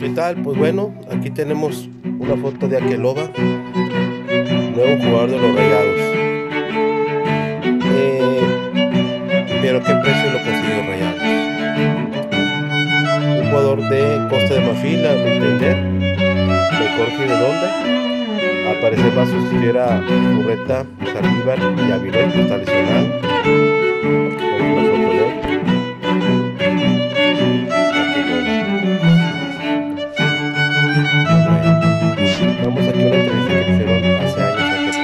¿Qué tal? Pues bueno, aquí tenemos una foto de Akeloba, nuevo jugador de los Rayados. Pero ¿qué precio lo consiguió Rayados? Un jugador de Costa de Marfil, a mi entender, me corrige de dónde. Al parecer va a sustituir a Urreta, Saldívar y Avilés, que está lesionado. Aquí tenemos una foto de él. Vamos aquí a una entrevista que le hicieron hace años a Akeloba.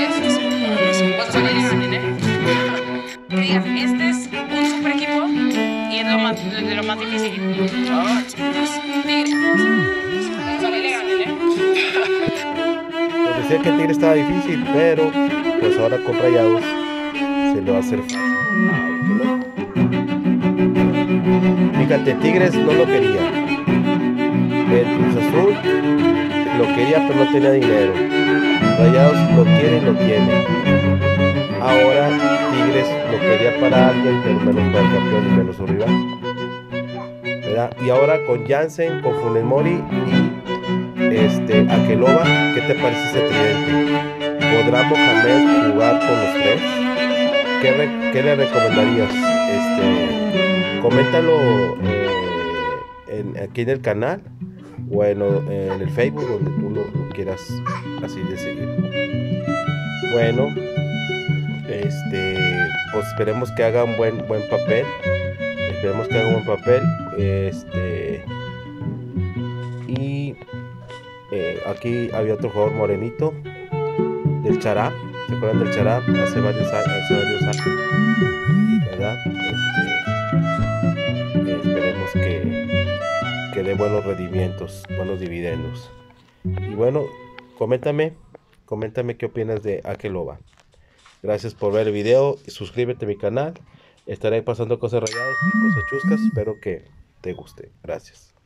Que digan, este es un super equipo y es de lo más difícil. Tigres, solo le ganen, Pues decía que el Tigre estaba difícil, pero pues ahora con Rayados se le va a hacer fácil a Akeloba. Fíjate, Tigres no lo quería. El Cruz Azul lo quería, pero no tenía dinero. Rayados lo quiere y lo tiene. Ahora Tigres lo quería para alguien, pero menos para el campeón y menos su rival, ¿verdad? Y ahora con Jansen, con Funes Mori y Akeloba, ¿qué te parece ese tridente? ¿Podrá Mohamed jugar con los tres? ¿Qué le recomendarías? Coméntalo aquí en el canal o en el Facebook, donde tú lo quieras así de seguir. Bueno, pues esperemos que haga un buen papel. Esperemos que haga un buen papel. Y aquí había otro jugador morenito del Chará. ¿Se acuerdan del Chará? Hace varios años, ¿verdad? Esperemos que dé buenos rendimientos, buenos dividendos. Y bueno, coméntame qué opinas de Akeloba. Gracias por ver el video, suscríbete a mi canal. Estaré pasando cosas rayadas y cosas chuscas. Espero que te guste. Gracias.